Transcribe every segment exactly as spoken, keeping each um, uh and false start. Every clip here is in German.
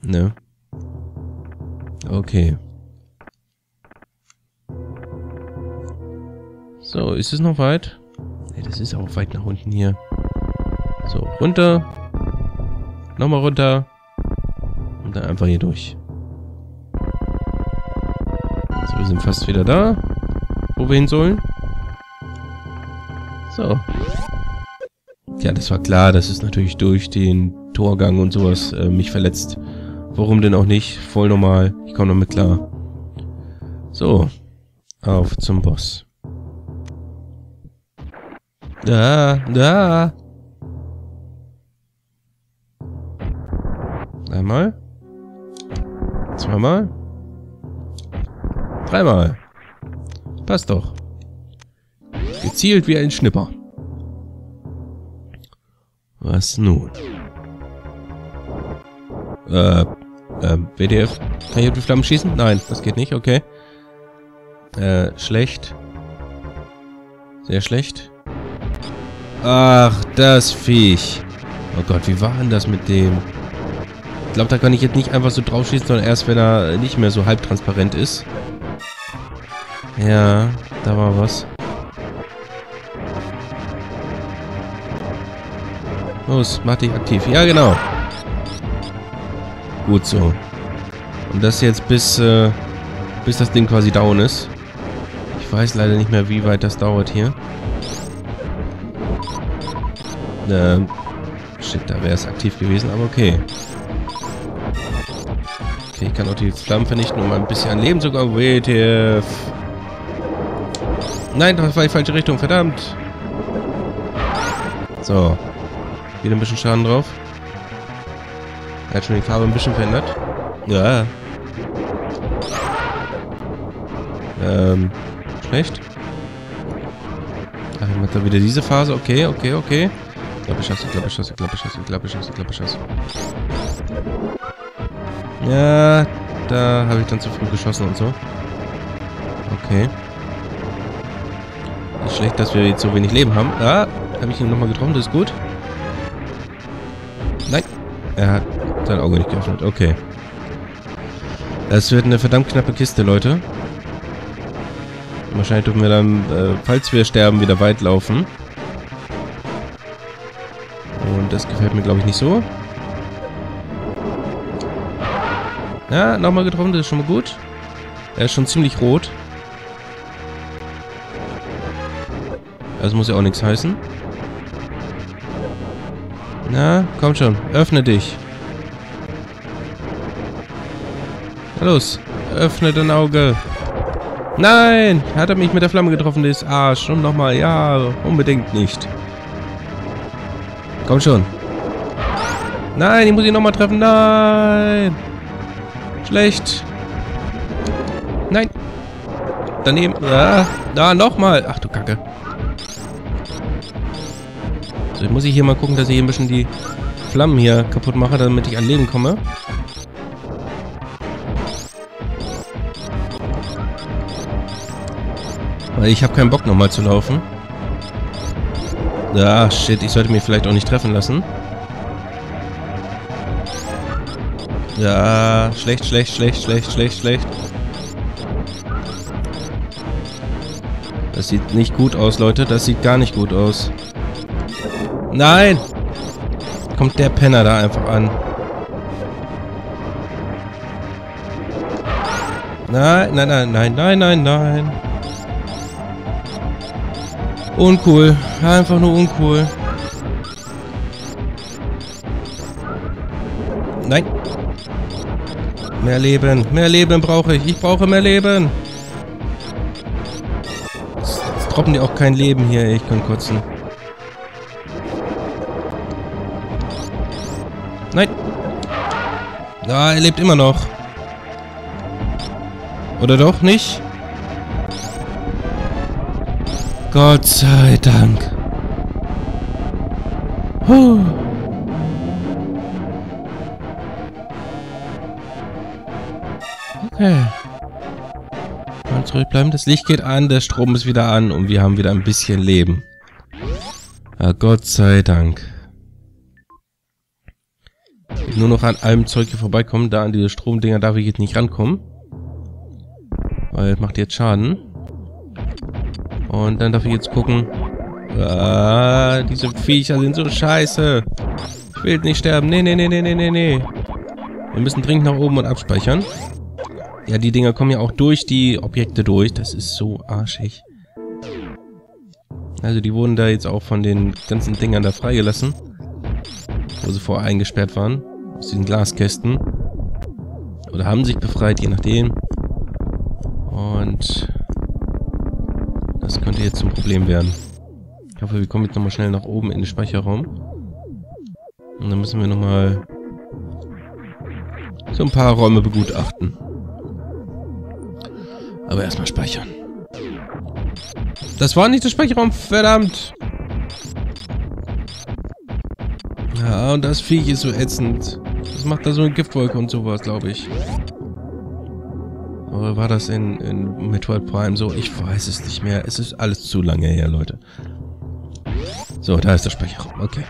Ne? Okay. So, ist es noch weit? Ne, das ist auch weit nach unten hier. So, runter. Nochmal runter. Und dann einfach hier durch. So, wir sind fast wieder da, wo wir hin sollen. So. Ja, das war klar, dass es natürlich durch den Torgang und sowas äh, mich verletzt. Warum denn auch nicht? Voll normal. Ich komme damit klar. So. Auf zum Boss. Da, da. Einmal. Zweimal. Dreimal. Passt doch. Gezielt wie ein Schnipper. Was nun? Äh, äh, W D F. Kann ich auf die Flammen schießen? Nein, das geht nicht, okay. Äh, schlecht. Sehr schlecht. Ach, das Viech. Oh Gott, wie war denn das mit dem? Ich glaube, da kann ich jetzt nicht einfach so drauf schießen, sondern erst, wenn er nicht mehr so halbtransparent ist. Ja, da war was. Los, mach dich aktiv. Ja, genau. Gut so. Und das jetzt bis, äh, bis das Ding quasi down ist. Ich weiß leider nicht mehr, wie weit das dauert hier. Ähm, shit, da wäre es aktiv gewesen, aber okay. Okay, ich kann auch die Flammen vernichten, um ein bisschen an Leben zu kommen. W T F. Nein, das war die falsche Richtung, verdammt. So. Wieder ein bisschen Schaden drauf. Er hat schon die Farbe ein bisschen verändert. Ja. Ähm, schlecht. Ach, ich mach da wieder diese Phase. Okay, okay, okay. Ich glaube, ich schaff's, ich glaube, ich schaff's, ich glaube, ich schaff's, ich glaube, ich schaff's, ich glaube, ich schaff's. Ja, da habe ich dann zu früh geschossen und so. Okay. Ist schlecht, dass wir jetzt so wenig Leben haben. Ah, habe ich ihn nochmal getroffen, das ist gut. Nein, er hat sein Auge nicht geöffnet. Okay. Das wird eine verdammt knappe Kiste, Leute. Wahrscheinlich dürfen wir dann, äh, falls wir sterben, wieder weit laufen. Und das gefällt mir, glaube ich, nicht so. Ja, nochmal getroffen, das ist schon mal gut. Er ist schon ziemlich rot. Das muss ja auch nichts heißen. Na, komm schon, öffne dich. Na los, öffne dein Auge. Nein, hat er mich mit der Flamme getroffen, das Arsch. Und nochmal, ja, unbedingt nicht. Komm schon. Nein, ich muss ihn nochmal treffen, nein. Schlecht. Nein. Daneben. Ah, da nochmal. Ach du Kacke. So, jetzt muss ich hier mal gucken, dass ich hier ein bisschen die Flammen hier kaputt mache, damit ich an Leben komme. Weil ich habe keinen Bock nochmal zu laufen. Ah, shit. Ich sollte mich vielleicht auch nicht treffen lassen. Ja, schlecht, schlecht, schlecht, schlecht, schlecht, schlecht. Das sieht nicht gut aus, Leute. Das sieht gar nicht gut aus. Nein! Kommt der Penner da einfach an. Nein, nein, nein, nein, nein, nein, nein. Uncool. Einfach nur uncool. Nein. Mehr Leben. Mehr Leben brauche ich. Ich brauche mehr Leben. Jetzt, jetzt droppen die auch kein Leben hier. Ich kann kotzen. Nein. Ah, er lebt immer noch. Oder doch nicht? Gott sei Dank. Huh. Okay. Mal zurückbleiben. Das Licht geht an, der Strom ist wieder an und wir haben wieder ein bisschen Leben. Ja, Gott sei Dank. nur noch an allem Zeug hier vorbeikommen. Da an diese Stromdinger darf ich jetzt nicht rankommen. Weil das macht jetzt Schaden. Und dann darf ich jetzt gucken. Ah, diese Viecher sind so scheiße. Ich will nicht sterben. Nee, nee, nee, nee, nee, nee, nee. Wir müssen dringend nach oben und abspeichern. Ja, die Dinger kommen ja auch durch die Objekte durch. Das ist so arschig. Also die wurden da jetzt auch von den ganzen Dingern da freigelassen. Wo sie vorher eingesperrt waren. Aus diesen Glaskästen. Oder haben sich befreit, je nachdem. Und das könnte jetzt zum Problem werden. Ich hoffe, wir kommen jetzt nochmal schnell nach oben in den Speicherraum. Und dann müssen wir nochmal so ein paar Räume begutachten. Aber erstmal speichern. Das war nicht der Speicherraum, verdammt! Ja, und das Viech ist so ätzend. Das macht da so eine Giftwolke und sowas, glaube ich. Oder war das in, in Metroid Prime so? Ich weiß es nicht mehr. Es ist alles zu lange her, Leute. So, da ist der Speicherraum. Okay.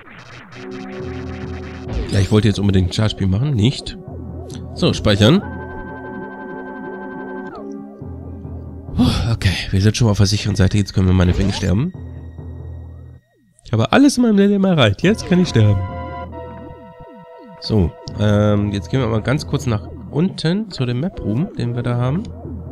Ja, ich wollte jetzt unbedingt ein Startspiel machen. Nicht. So, speichern. Okay, wir sind schon mal auf der sicheren Seite. Jetzt können wir meinetwegen sterben. Ich habe alles in meinem Leben erreicht. Jetzt kann ich sterben. So, ähm, jetzt gehen wir mal ganz kurz nach unten zu dem Map Room, den wir da haben.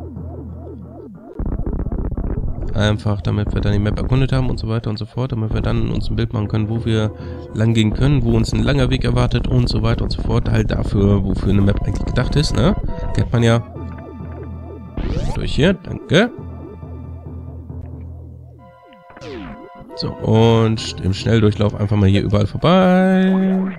Einfach, damit wir dann die Map erkundet haben und so weiter und so fort, damit wir dann uns ein Bild machen können, wo wir lang gehen können, wo uns ein langer Weg erwartet und so weiter und so fort. Halt dafür, wofür eine Map eigentlich gedacht ist, ne? Kennt man ja. Durch hier, danke. So, und im Schnelldurchlauf einfach mal hier überall vorbei.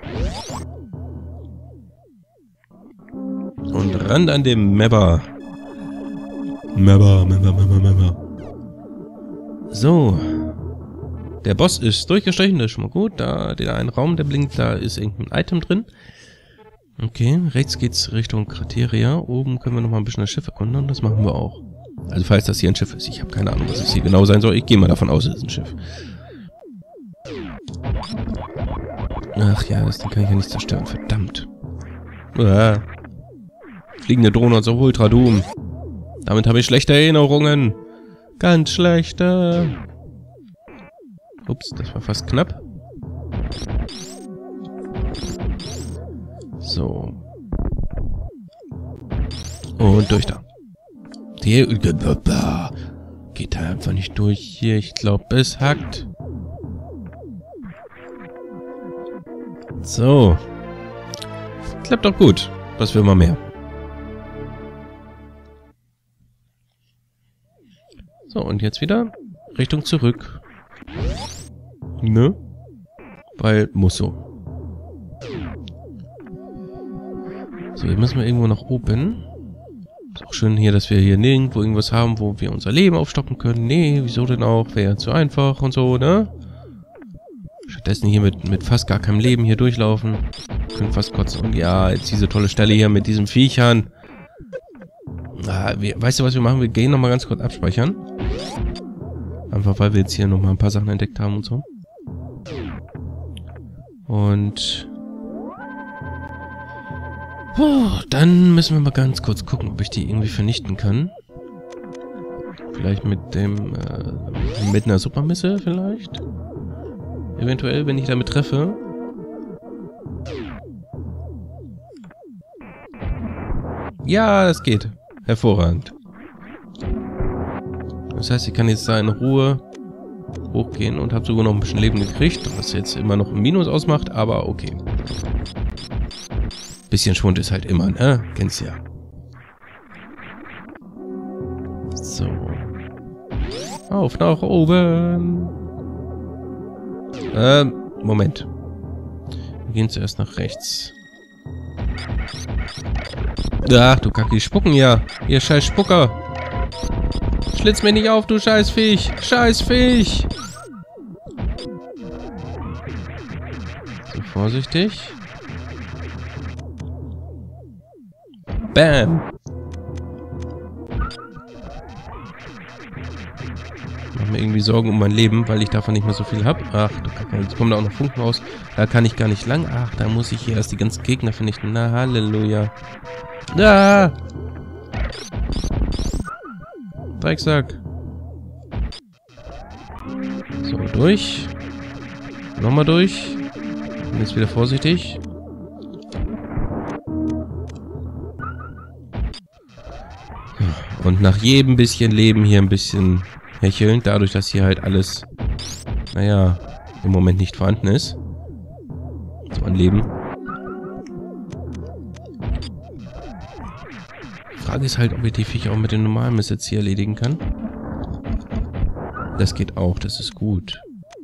Und ran an dem Mapper. Mapper, Mapper, Mapper, Mapper. So. Der Boss ist durchgestrichen, das ist schon mal gut. Da, der ein Raum, der blinkt, da ist irgendein Item drin. Okay, rechts geht's Richtung Krateria. Oben können wir nochmal ein bisschen das Schiff erkunden, das machen wir auch. Also falls das hier ein Schiff ist. Ich habe keine Ahnung, was es hier genau sein soll. Ich gehe mal davon aus, es ist ein Schiff. Ach ja, das Ding kann ich ja nicht zerstören. Verdammt. Uah. Fliegende Drohne und so Ultra Doom. Damit habe ich schlechte Erinnerungen. Ganz schlechte. Ups, das war fast knapp. So. Und durch da. Die geht da einfach nicht durch hier. Ich glaube, es hackt. So. Klappt doch gut. Was will man mehr? So, und jetzt wieder Richtung zurück. Ne? Weil muss so. So, jetzt müssen wir irgendwo nach oben. Ist auch schön hier, dass wir hier nirgendwo irgendwas haben, wo wir unser Leben aufstocken können. Nee, wieso denn auch? Wäre ja zu einfach und so, ne? Stattdessen hier mit, mit fast gar keinem Leben hier durchlaufen. Können fast kotzen. Und ja, jetzt diese tolle Stelle hier mit diesen Viechern. Ah, wir, weißt du, was wir machen? Wir gehen nochmal ganz kurz abspeichern. Einfach, weil wir jetzt hier nochmal ein paar Sachen entdeckt haben und so. Und... Oh, dann müssen wir mal ganz kurz gucken, ob ich die irgendwie vernichten kann. Vielleicht mit dem... Äh, mit einer Supermisse vielleicht? Eventuell, wenn ich damit treffe. Ja, das geht. Hervorragend. Das heißt, ich kann jetzt da in Ruhe hochgehen und habe sogar noch ein bisschen Leben gekriegt, was jetzt immer noch ein Minus ausmacht, aber okay. Bisschen Schwund ist halt immer, ne? Kennst ja. So. Auf nach oben. Ähm, Moment. Wir gehen zuerst nach rechts. Ach, du Kacke, die spucken ja. Ihr scheiß Spucker. Schlitz mir nicht auf, du scheiß Viech. Scheiß Viech. So, vorsichtig. Bam. Machen mache mir irgendwie Sorgen um mein Leben, weil ich davon nicht mehr so viel habe. Ach, du Kacke, jetzt kommen da auch noch Funken raus. Da kann ich gar nicht lang. Ach, da muss ich hier erst die ganzen Gegner vernichten. Na, Halleluja. Ah! Drecksack. So, durch. Nochmal durch. Und jetzt wieder vorsichtig. Und nach jedem bisschen Leben hier ein bisschen hecheln. Dadurch, dass hier halt alles, naja, im Moment nicht vorhanden ist. So ein Leben. Die Frage ist halt, ob ich die Viecher auch mit dem normalen Mist jetzt hier erledigen kann. Das geht auch, das ist gut.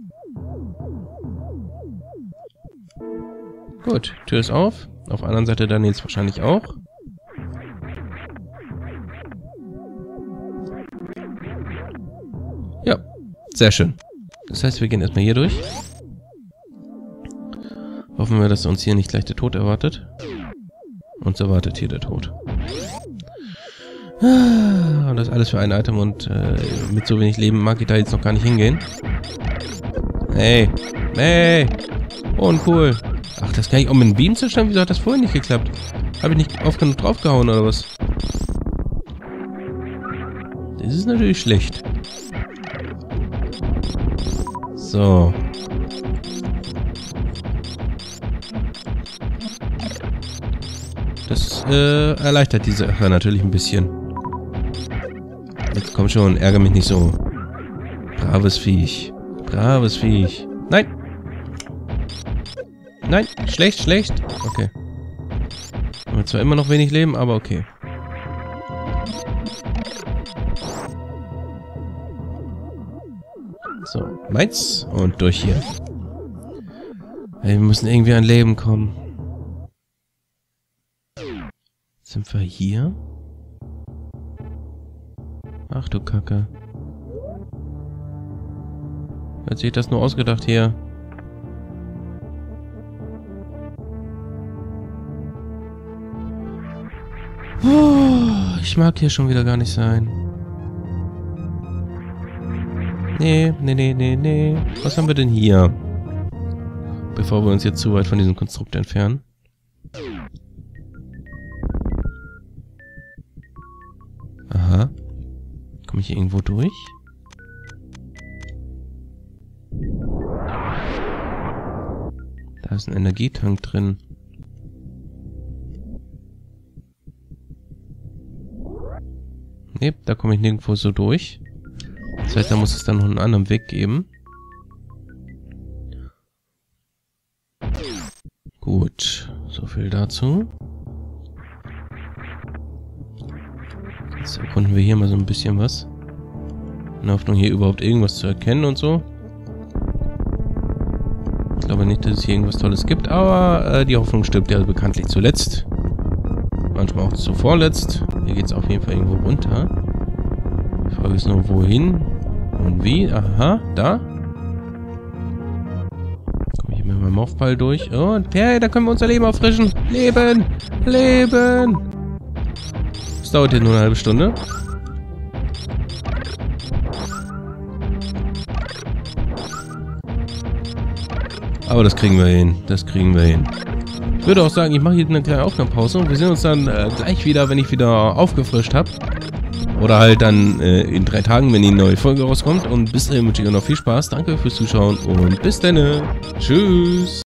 Gut, Tür ist auf. Auf der anderen Seite dann jetzt wahrscheinlich auch. Ja, sehr schön. Das heißt, wir gehen erstmal hier durch. Hoffen wir, dass uns hier nicht gleich der Tod erwartet. Uns erwartet hier der Tod. Und das alles für ein Item und äh, mit so wenig Leben mag ich da jetzt noch gar nicht hingehen. Hey, hey, uncool. Ach, das kann ich auch mit dem Beam zerstören? Wieso hat das vorher nicht geklappt? Habe ich nicht oft genug draufgehauen oder was? Das ist natürlich schlecht. So. Das äh, erleichtert die Sache natürlich ein bisschen. Jetzt komm schon, ärgere mich nicht so. Braves Viech. Braves Viech. Nein! Nein, schlecht, schlecht. Okay. Haben wir zwar immer noch wenig Leben, aber okay. So, meins und durch hier. Wir müssen irgendwie an Leben kommen. Sind wir hier? Ach du Kacke. Hat sich das nur ausgedacht hier? Oh, ich mag hier schon wieder gar nicht sein. Nee, nee, nee, nee, nee. Was haben wir denn hier? Bevor wir uns jetzt zu weit von diesem Konstrukt entfernen. Aha. Komme ich hier irgendwo durch? Da ist ein Energietank drin. Ne, da komme ich nirgendwo so durch. Das heißt, da muss es dann noch einen anderen Weg geben. Gut, so viel dazu. Jetzt erkunden wir hier mal so ein bisschen was. In der Hoffnung, hier überhaupt irgendwas zu erkennen und so. Ich glaube nicht, dass es hier irgendwas Tolles gibt, aber äh, die Hoffnung stirbt ja bekanntlich zuletzt. Manchmal auch zuvorletzt. Hier geht es auf jeden Fall irgendwo runter. Die Frage ist nur, wohin und wie. Aha, da. Komme ich hier mit meinem Morphball durch. Und hey, da können wir unser Leben auffrischen. Leben! Leben! Das dauert hier nur eine halbe Stunde. Aber das kriegen wir hin. Das kriegen wir hin. Ich würde auch sagen, ich mache hier eine kleine Aufnahmepause und wir sehen uns dann äh, gleich wieder, wenn ich wieder aufgefrischt habe. Oder halt dann äh, in drei Tagen, wenn die neue Folge rauskommt. Und bis dahin wünsche ich euch noch viel Spaß. Danke fürs Zuschauen und bis dann. Tschüss.